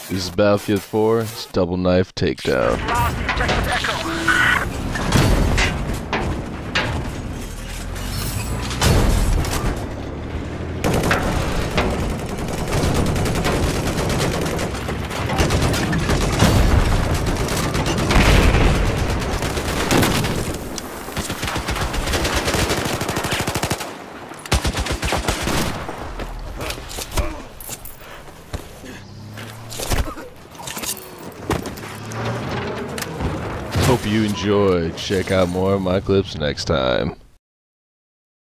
This is Battlefield 4. It's Double Knife Takedown. Hope you enjoyed. Check out more of my clips next time.